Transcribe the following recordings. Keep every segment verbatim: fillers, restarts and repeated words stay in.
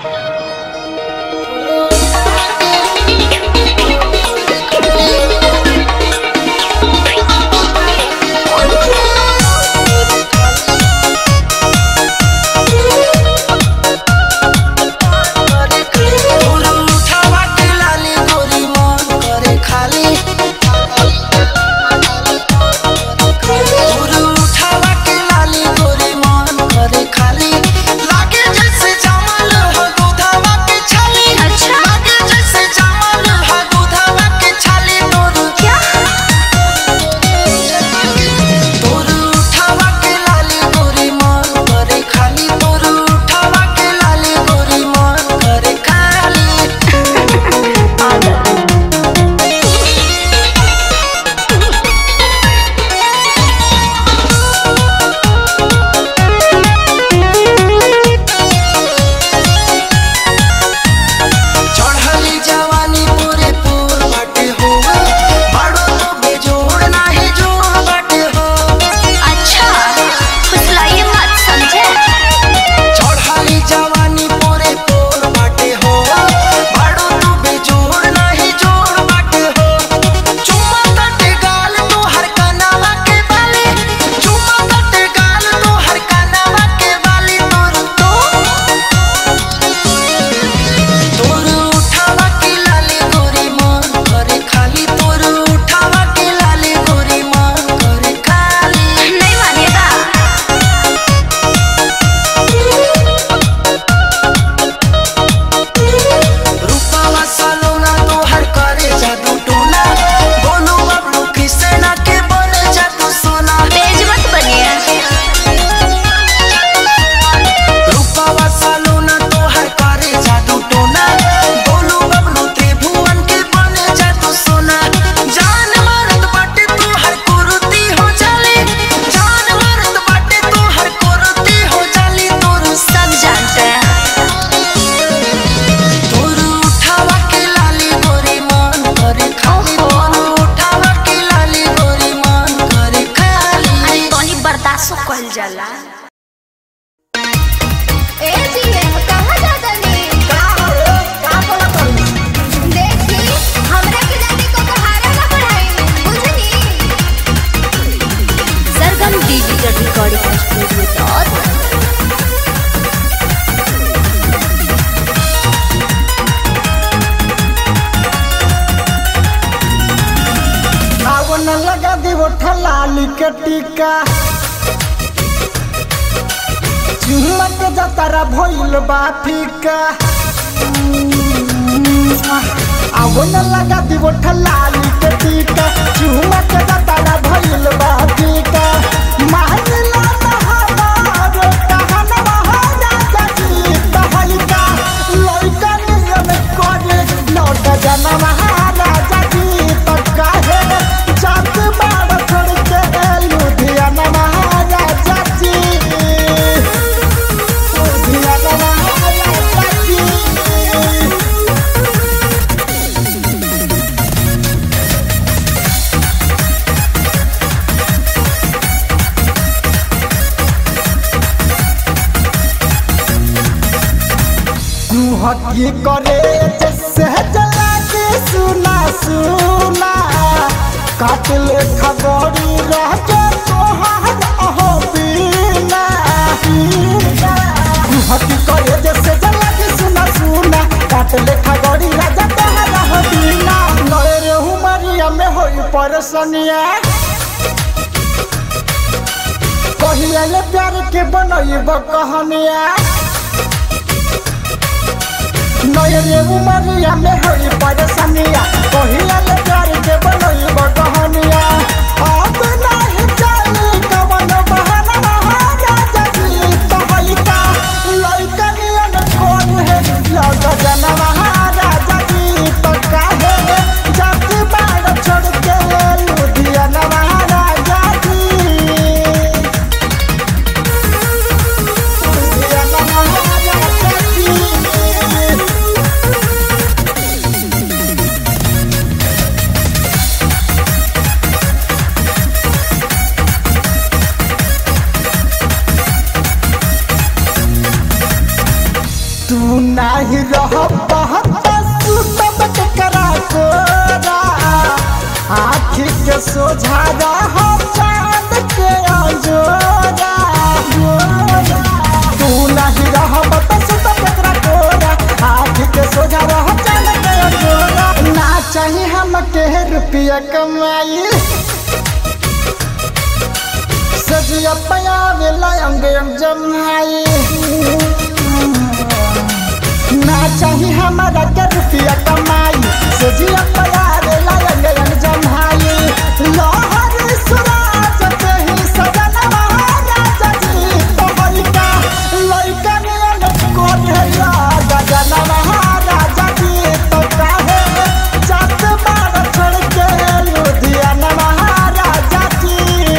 के टीका चुमक जतरा भइल बा फीका अब न लगा दिवो ठलाली के टीका चुमक जतरा भइल बा फीका महला महाराज कहन महाराज जी तहलका लइका नियम करे लौट जना महाराज जी तो काहे जात बाड़ छोड़ के लुधियाना महाराज जी लुधियाना महाराज जी हकी करे जैसे जला के सुना सुना काट ले खबरी रह के तोहार अहो बिना हकी करे जैसे जला के सुना सुना काट ले खबरी राजा तोहार अहो बिना नए रे हुमरिया में होई परसनिया कहिया ले प्यार के बनईब कहानिया नए रे उमरिया में होई परेशानिया कहिया ले प्यार के बनईब कहानिया अब नहीं चली कवन बहाना महाराज जी तहलका लइका नियन कौन है लग जना महाराज जी तो काहे जात बाड़ छोड़ के लुधियाना महाराज जी लुधियाना महाराज जी तू नहीं रह बहता सुतब करा कोरा आँखी के सोझा रह चाँद के अंजोरा तू नहीं रह बहता सुतब करा कोरा आँखी के सोझा रह चाँद के अंजोरा ना चाहिए हमके रुपया कमाई सजिया पयावेला अंग अंग जमाई ना चाहिए हमारा के रुपया कमाई सजिया पयावेला अंग अंग जमाई लोहर सुराज के ही सजन महाराजा जी तो बलिका लइका ने को ढेला गजन महाराजा जी तो काहे जात बार छोड़ के लुधियाना महाराजा जी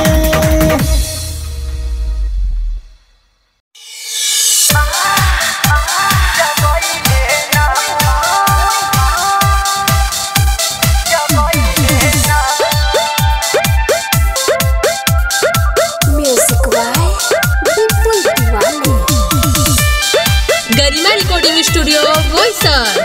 गरिमा रिकॉर्डिंग स्टूडियो बोईसर।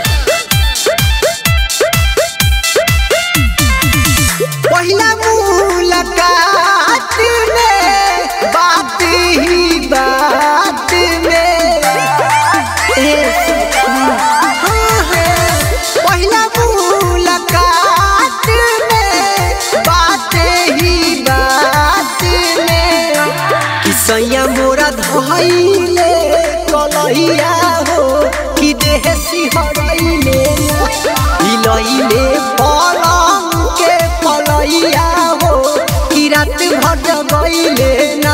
पहिला मुलाकात में बात ही बात में पहिला मुलाकात में बात ही बात में किसैया मोरा धइले कलहिया हो कि देह सिहरैले हिलैले पलंग के पलैया हो कि रात भर जगैले ना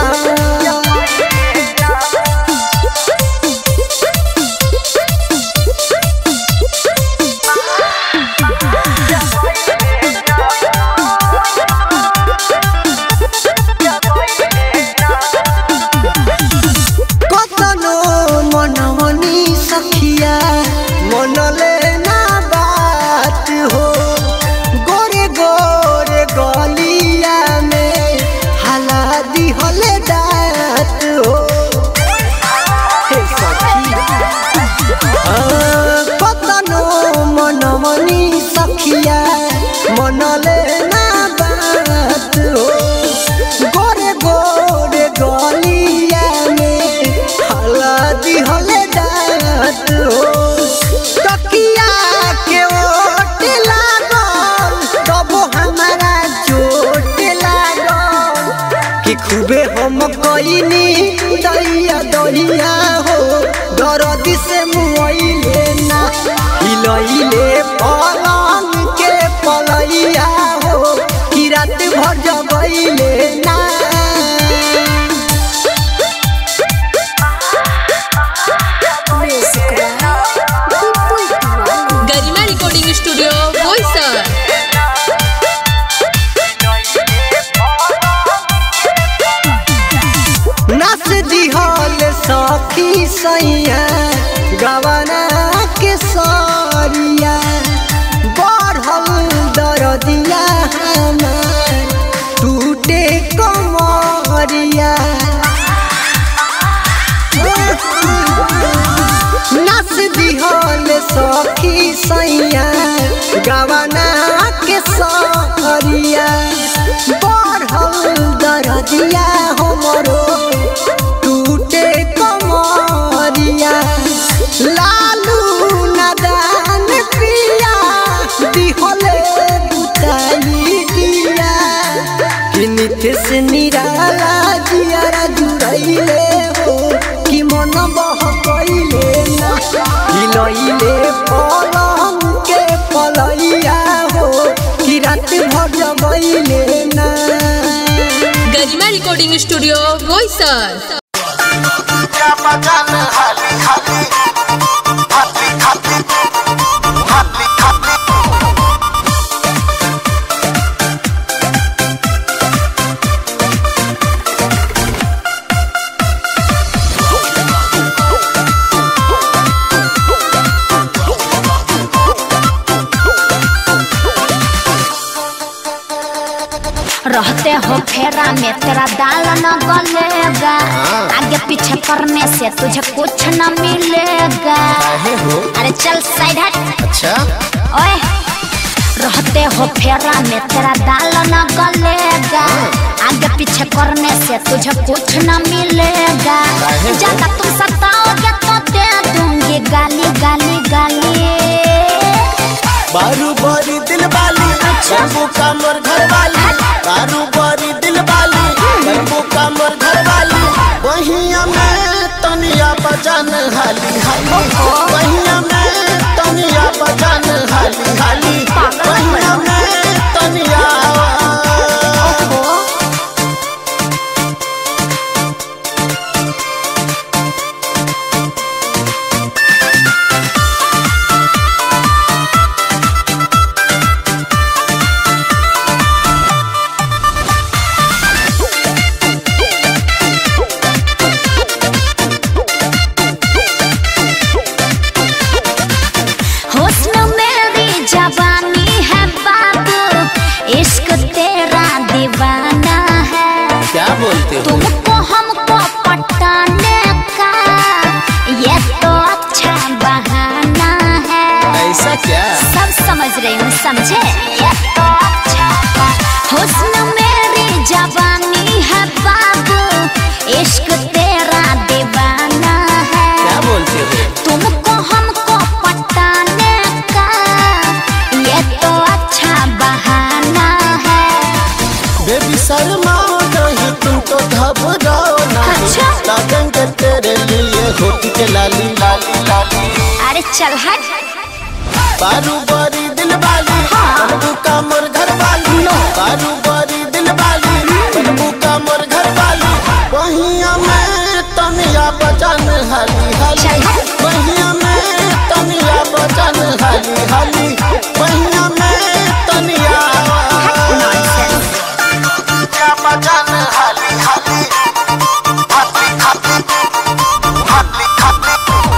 मनले ना बात हो गोरे गोरे गलिया में हल्दी हले दात हो तकिया के ओट लागल तब हमारा चोट लागल कि खूबे हम कइनी दैया दहिया हो दर्द से मुइले ना हिलैले पलंग के पलैया हो कि रात भर जगैले ना गरिमा रिकॉर्डिंग स्टूडियो बोईसर। नाच दिहल सखी सैया गवना के सरिया बढ़ल दरदिया हमार टूटे कमरिया नाच दिहल सखी सैया गवना के सरिया बढ़ल दरदिया हमरो टूटे कमरिया लालू नादान पिया दिहले बुताई दिया कि नितेश निराला जियारा जुड़ैले हो कि मन बहकैले ना हिलैले पलंग के पलैया हो कि रात भर जगैले ना गरिमा रिकॉर्डिंग स्टूडियो बोईसर। रहते हो फेरा में तेरा दाल न गलेगा, आगे पीछे करने से तुझे कुछ न मिलेगा। हो? अरे चल साइड हट। अच्छा ओए रहते हो फेरा में तेरा दाल न गलेगा, आगे पीछे करने से तुझे कुछ न मिलेगा। ज्यादा तुम सताओगे तो दे दूंगी गाली गाली गाली। बारू बारी दिल वाली बंबू का मोर घर वाली, बारू बारी दिल वाली बंबू का मोर घर वाली। वहिया में तनिया बजान हाली हाली, वहिया में तनिया बजान हाली हाली, वहिया में तनिया। जवानी है बाबू, इश्क तेरा दीवाना है। क्या बोलते हो? तुमको हमको पटाने का ये तो अच्छा बहाना है। ऐसा क्या? सब समझ रही हूँ, समझे? ये तो अच्छा हुस्न मेरी जवानी है बाबू, इश्क तेरा दीवाना है। क्या बोलते हो? तुमको हमको पटाने का ये तो अच्छा बहाना है। बेबी शर्माओ नहीं, तुम तो घबराओ नहीं। अच्छा? लगेंगे तेरे लिए होठ के लाली लाली लाली। अरे चल हट। बारू बारी दिल वाली बंबू का मोर घर वाली, बारू बारी दिल वाली बंबू का मोर घर वाली। वहिया में तनिया बजान हाली हाली, वहिया में तनिया बजान हाली हाली, वहिया में तनिया बजान हाली हाली हाली हाली हाली हाली।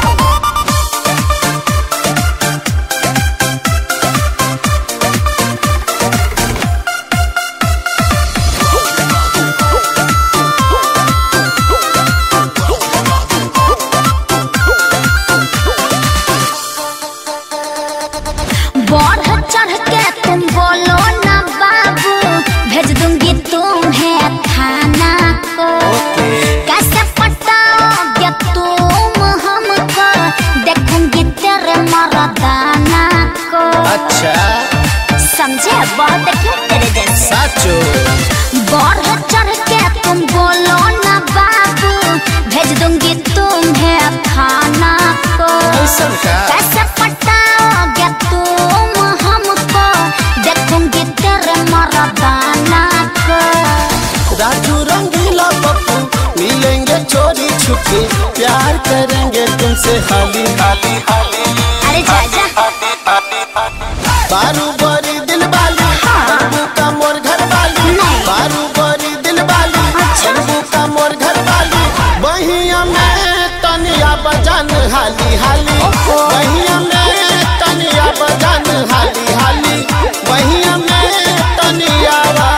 बढ़ चढ़ के तुम बोलो ना बाबू, भेज दूंगी तुम्हें थाना को। कैसे पटाओगे तुम हमको, देखूंगी तेरे मर्दाना को। अच्छा समझे? बहुत देखियो तेरे जैसे। साचो बढ़ चढ़ के तुम बोलो ना बाबू, भेज दूंगी तुम्हें थाना को। ऐसा क्या? कैसे पटाओगे तुम हमको, देखूंगी तेरे मर्दाना को। राजू रंगीला पप्पू मिलेंगे चोरी छुपे, प्यार करेंगे तुमसे हाली हाली हाली। अरे जा जा। बारू बारी दिल वाली बंबू का मोर घर वाली, बारू बारी दिल वाली बंबू का मोर घर वाली। वहिया में तनिया बजान हाली हाली, वहिया में तनिया बजान हाली हाली, वहिया में तनिया।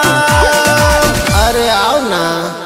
अरे आओ ना।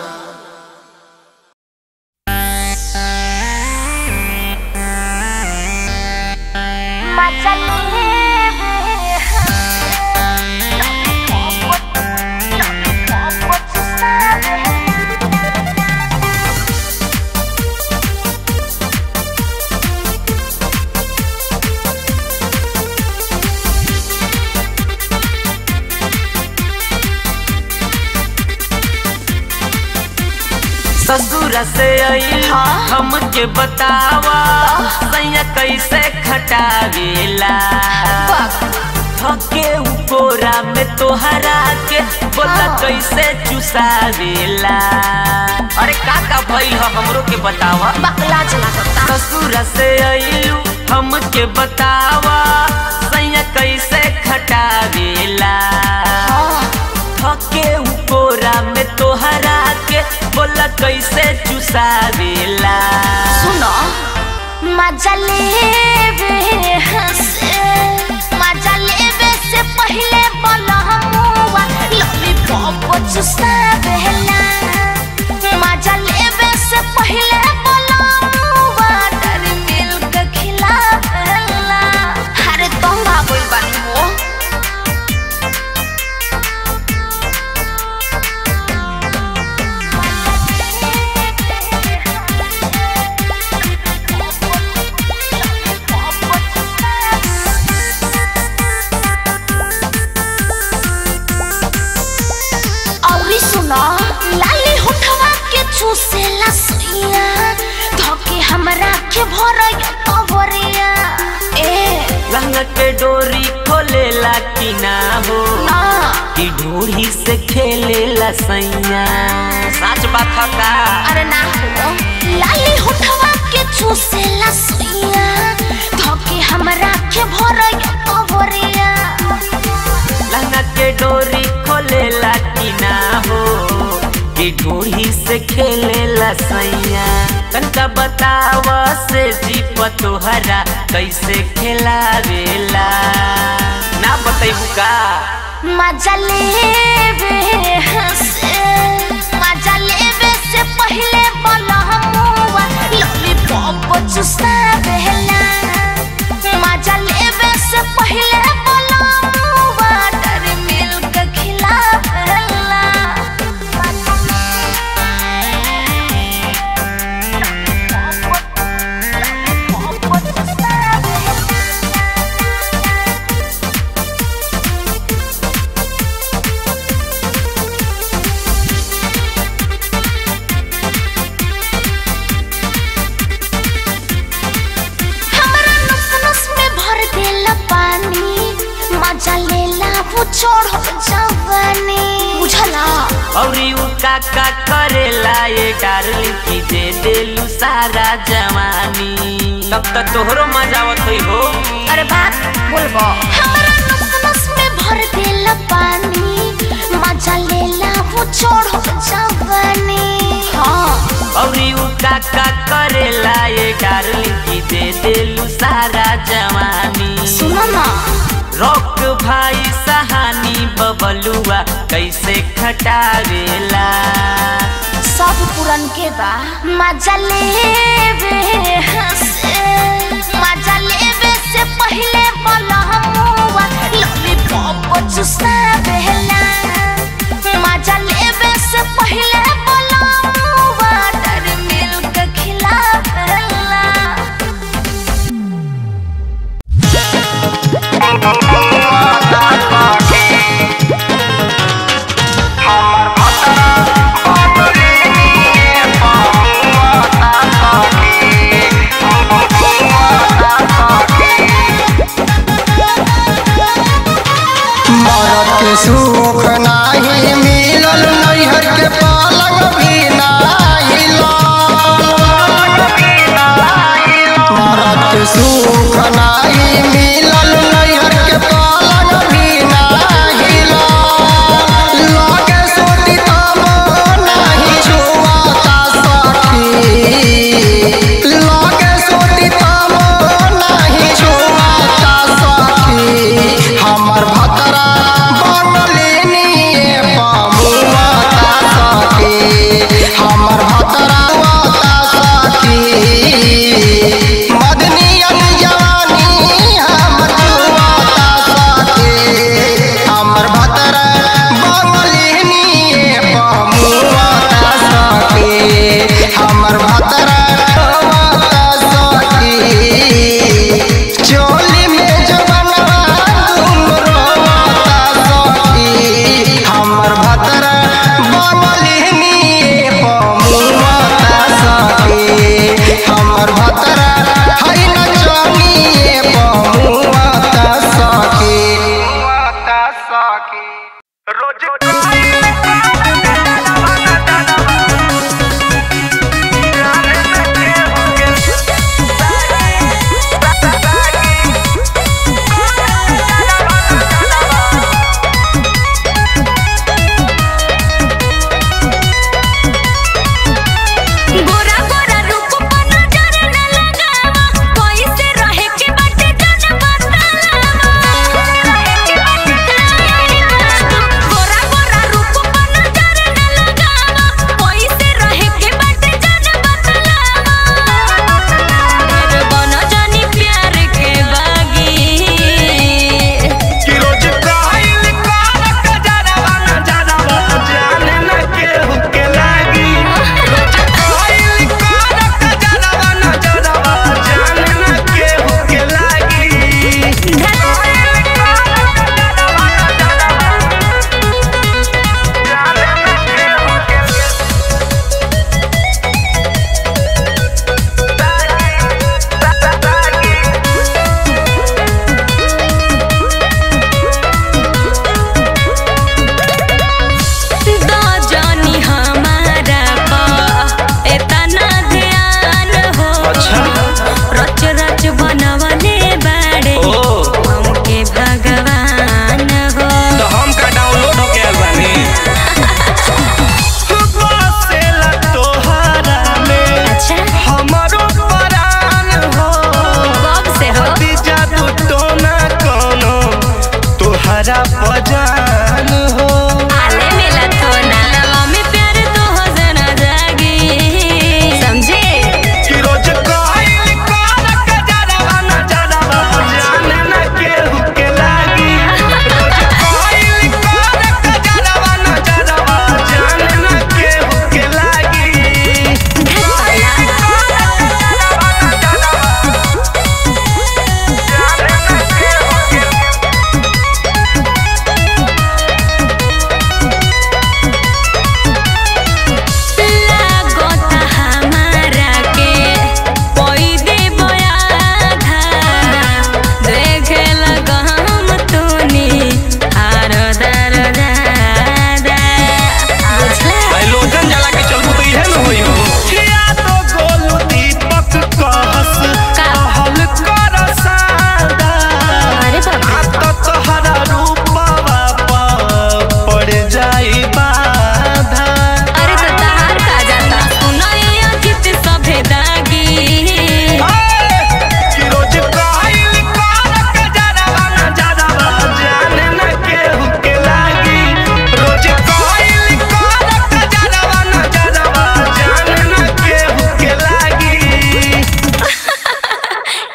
ससुर से आई हमके बतावा, सैया कैसे खटावेला। थके उकोरा में तोहरा के बोला कैसे चुसावेला। अरे का का भइल ह हमरो के बतावा। बकला चला ससुर से आइलू हमके बतावा, सैया कैसे खटावेला। थके उकोरा में तोहरा के बोला कैसे चुसावेला। सुनो मजा लेवे से, मजा लेवे से पहले बोला हुआ लॉलीपॉप चुसावेला मजा लेवे से पहले बोला वाटर मिल्क खिलावेला अरे तोंगा बोल बानी हो लाली होठवा के चूसेला सुइया धोके हमरा के भरया तोरिया ए लहंगा के डोरी खोलेला कि ना हो ना कि ढोरी से खेलेला सैया सच बात का अरे ना हो लाली होठवा के चूसेला सुइया धोके हमरा के भरया तोरिया लहंगा के डोरी खोलेला कि ना हो कि ढोरी से खेलेला सैया तनका बताव से जीप तोहरा कैसे खेलावेला ना बतैबू का मजा लेवे से मजा लेवे से पहले बोला मुआ लॉलीपॉप चुसावेला मजा लेवे से पहले बोला वाटर मिल्क खिलावेला मजा लेला वो छोड़ो जवानी बुझला औरी उ काका करेला ये डार्लिंग की दे देलू सारा जवानी तब तक तोहरो मजा आवत होई हो अरे बात बोलबो हमरा नस नस में भर देला पानी मजा लेला वो छोड़ो जवानी हां औरी उ काका करेला ये डार्लिंग की दे देलू सारा जवानी सुनो ना रोक भाई सहानी बबलुआ कैसे खटावेला सब पुरन के बा मजा लेवे से मजा लेवे से पहले बोला मुआ लॉलीपॉप चुसावेला मजा लेवे से पहले बोला वाटर मिल्क खिलावेला हमर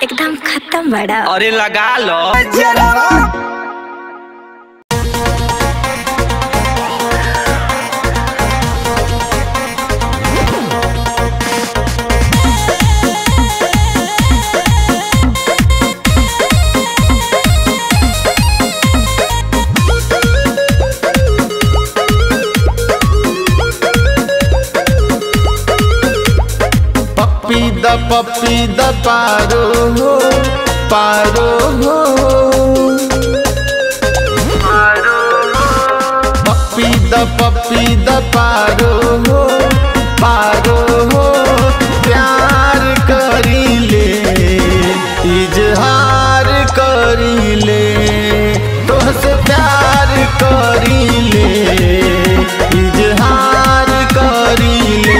एकदम खत्म बड़ा। अरे लगा लो। पप्पी द पप्पी द पारो हो पारो हो पप्पी द पप्पी द पारो हो पारो हो प्यार करी ले इजहार करी ले तुझसे प्यार करी ले इजहार करी ले।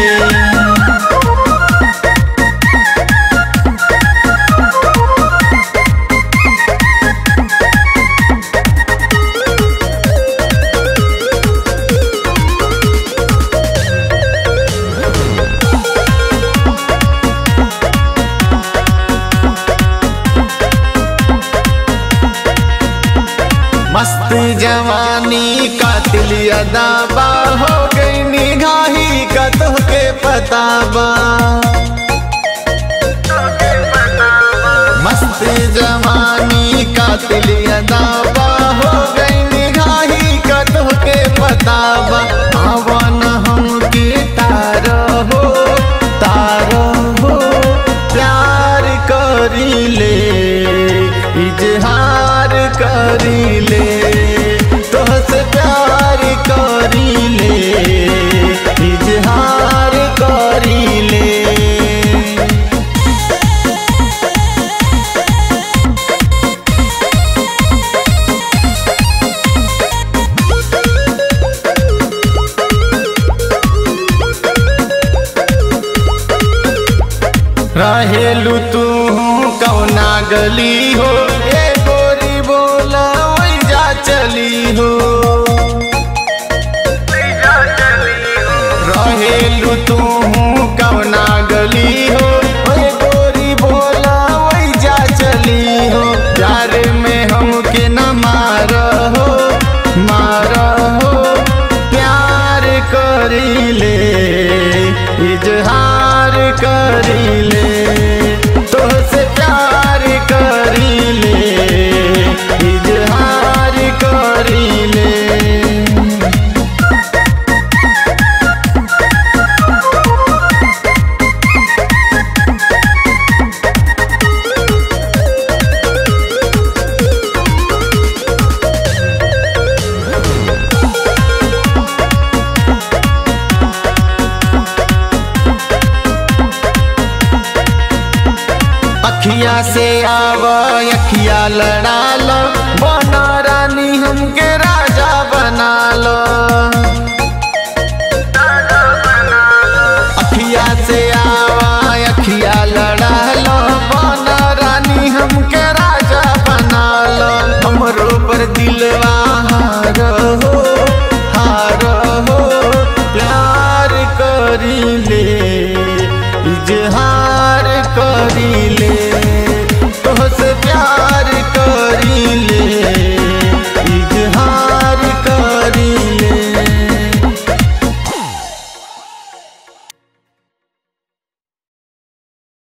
मस्त जवानी कातिल अदाबा हो गई निगाही का तुहके पताबा। मस्त जवानी कातिल अदाबा हो गई निगाही का तुहके पताबा। आवन हमके तारो हो तारो हो प्यार करी ले इजहार करी ले तुझसे प्यार करी ले इजहार करी ले। रहेलू तू कौना गली हो ए गोरी बोला वही जा चली हो। रहेलू तू कौना गली हो ए गोरी बोला वही जा चली हो। प्यार में हमके न मार हो मार हो प्यार करी ले इजहार करी ले तुझसे प्यार करी ले इजहार करी ले। अखिया से आवा अखिया लड़ा लो बना रानी हमके